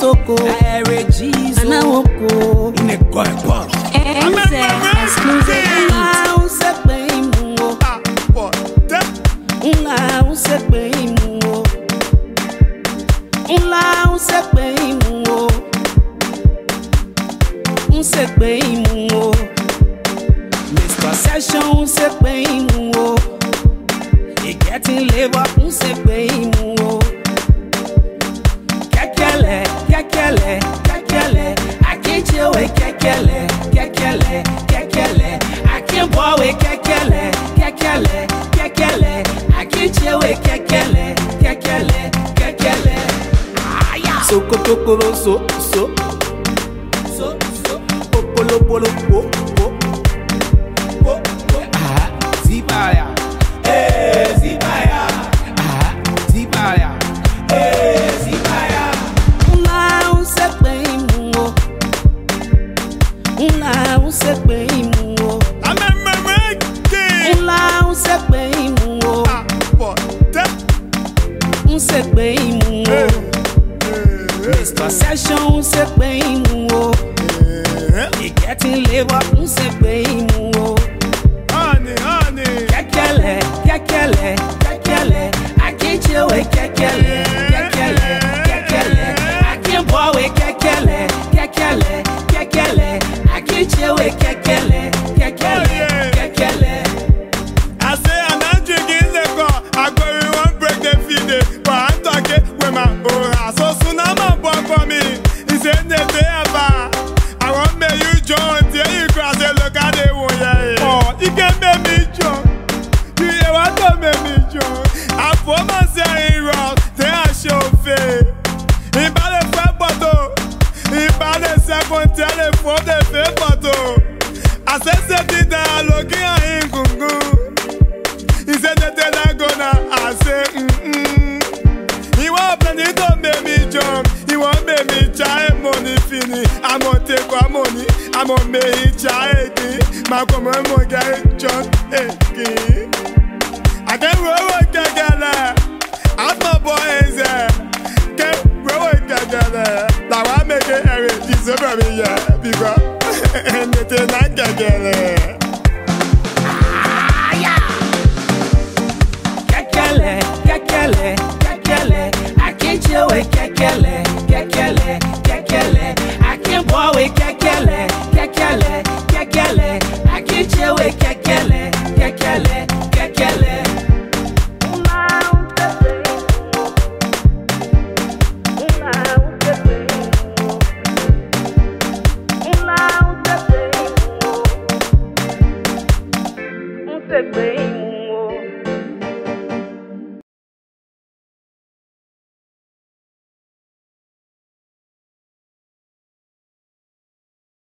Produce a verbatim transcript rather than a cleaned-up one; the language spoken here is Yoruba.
Sokotoko, Anawoko, in a coin. Exclusive Mister Session, se bem, e getting labor, um se bem, Kekele, kekele, kekele, I can't chill with kekele, kekele, kekele, I can't boy with kekele, kekele, kekele, I can't chill with kekele, kekele, kekele. Sokotoko, so, so, so, so, popolo, polo, po, po, po, po, ah, zibaya, eh, zibaya, ah, zibaya, eh, zibaya. Una un se bem mo, una un se bem mo. Una un se bem mo, un se bem mo. Mister Session, se bem mo, e getting labor, um se bem mo. Honey, honey, kekele, kekele, kekele, I can't chill with kekele, kekele, kekele, I can't boy with kekele, kekele, kekele, I can't chill with kekele, kekele, kekele. I say I'm not drinking liquor, I go we won't break the feed, but I'm talking with my aura. So soon I'm a boy for me, he said that they ever, I won't make you join, till you cross and look at the one, yeah. Oh, you can make me join, you hear what to make me join. I put myself in rock, then I show face. He bought a fat bottle, he bought a second telephone, the fake bottle. I said something that I look at him, gungu. He said that they're not gonna, I say, mm-mm. He want plenty to make me jump, he want make me try money finish. I'm gonna take my money, I'm gonna make it try again. My come on, my guy, John, again. I can't roll with Kekele, as my boy is there. Can't roll with Kekele. Now I make it every December, yeah, because anything like Kekele. Kekele, kekele, kekele, I can't chill with kekele, kekele, kekele, I can't boy with kekele, kekele, kekele, I can't chill with kekele, kekele, kekele. Bem